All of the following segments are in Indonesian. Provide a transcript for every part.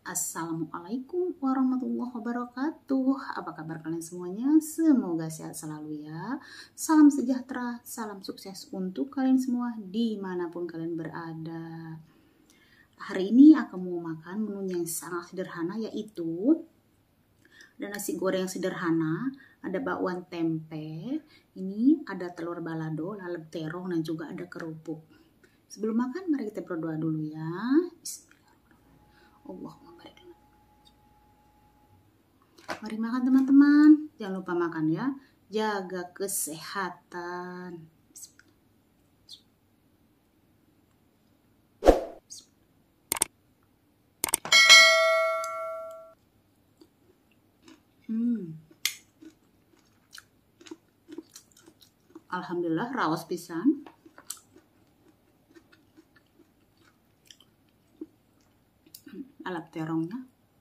Assalamualaikum warahmatullahi wabarakatuh. Apa kabar kalian semuanya? Semoga sehat selalu ya. Salam sejahtera, salam sukses untuk kalian semua dimanapun kalian berada. Hari ini aku mau makan menu yang sangat sederhana, yaitu ada nasi goreng yang sederhana, ada bakwan tempe, ini ada telur balado, lalap terong, dan juga ada kerupuk. Sebelum makan, mari kita berdoa dulu ya. Allahumma barik lana. Mari makan teman-teman, jangan lupa makan ya, jaga kesehatan. Alhamdulillah raos pisan. Lalap terongnya.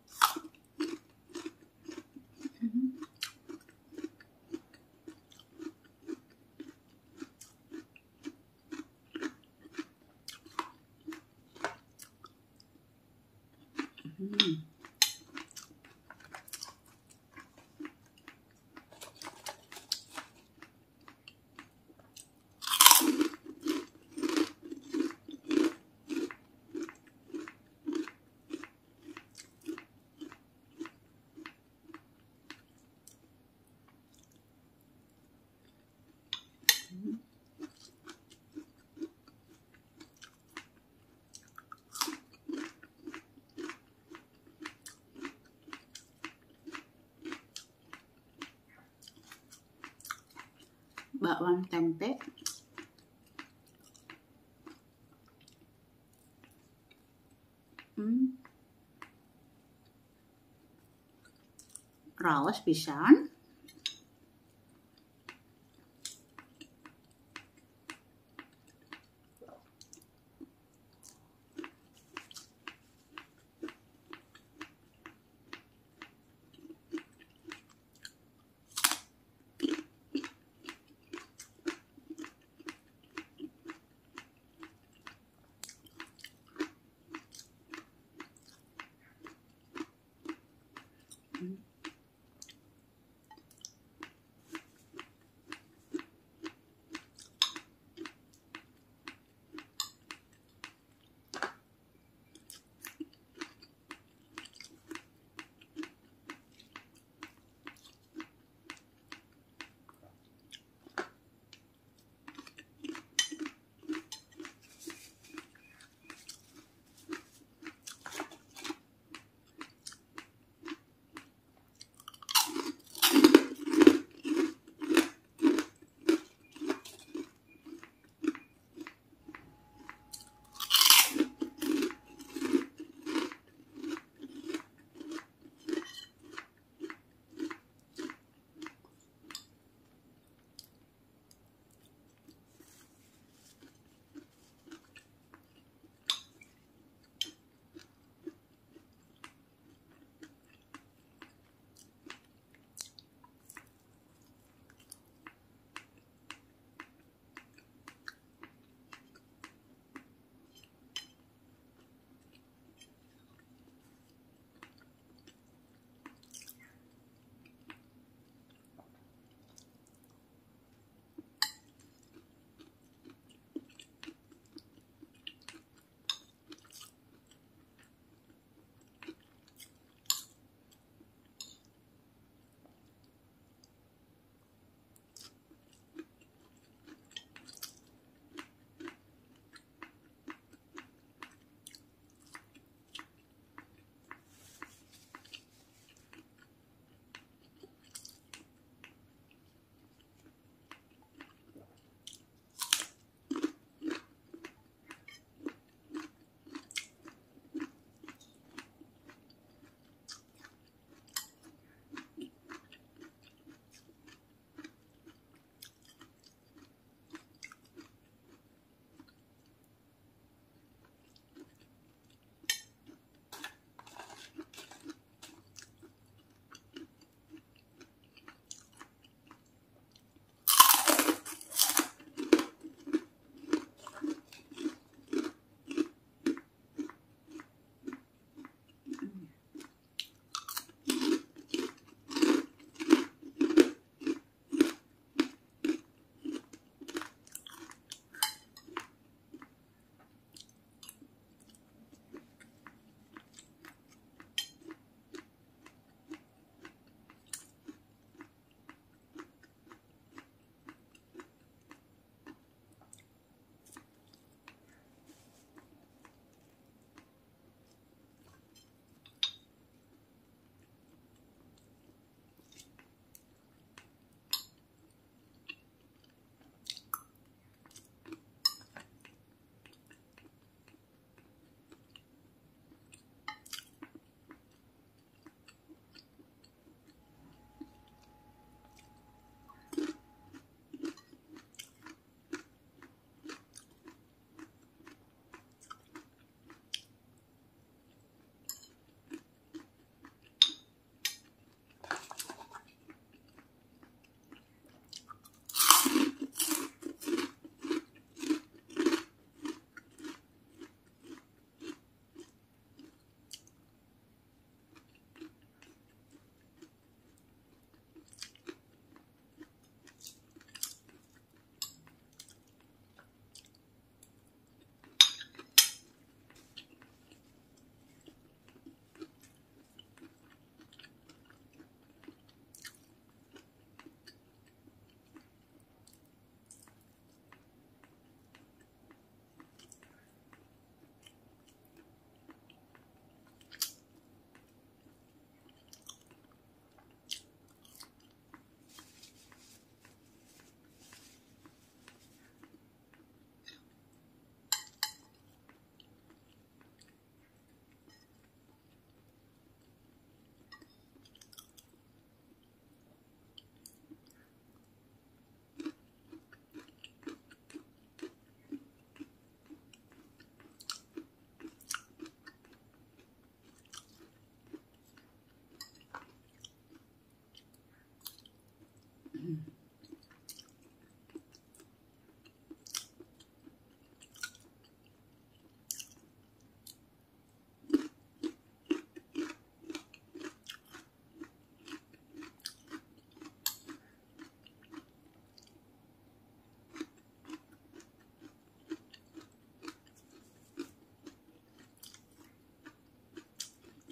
Bakwan tempe, raos pisan.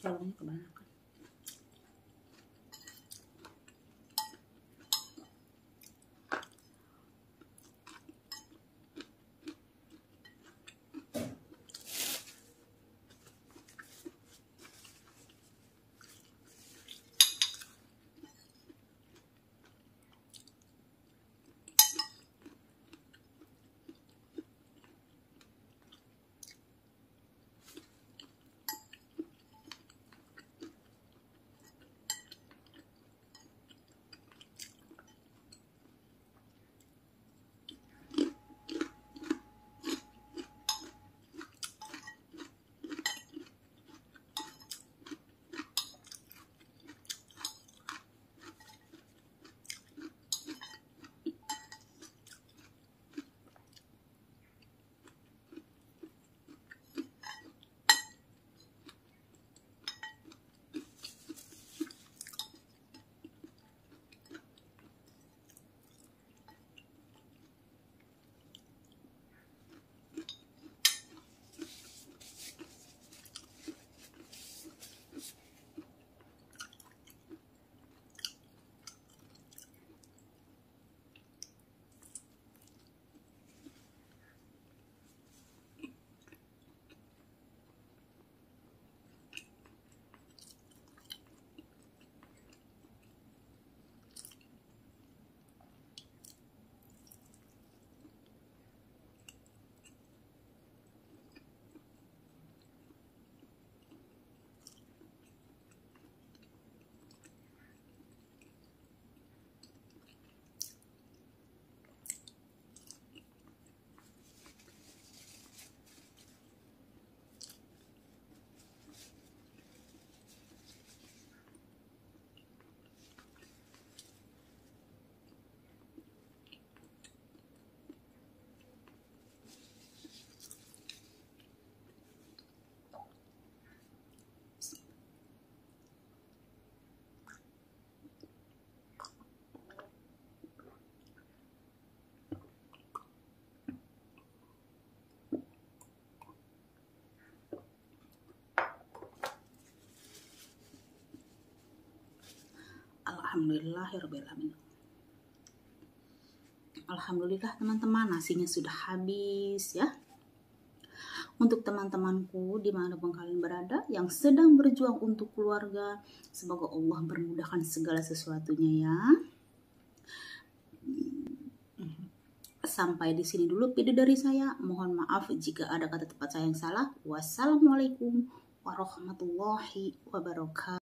bawangnya kebanyakan. Alhamdulillahirrahmanirrahim. Alhamdulillah teman-teman, nasinya sudah habis ya. Untuk teman-temanku dimanapun kalian berada yang sedang berjuang untuk keluarga, semoga Allah memudahkan segala sesuatunya ya. Sampai di sini dulu video dari saya. Mohon maaf jika ada kata tepat saya yang salah. Wassalamualaikum warahmatullahi wabarakatuh.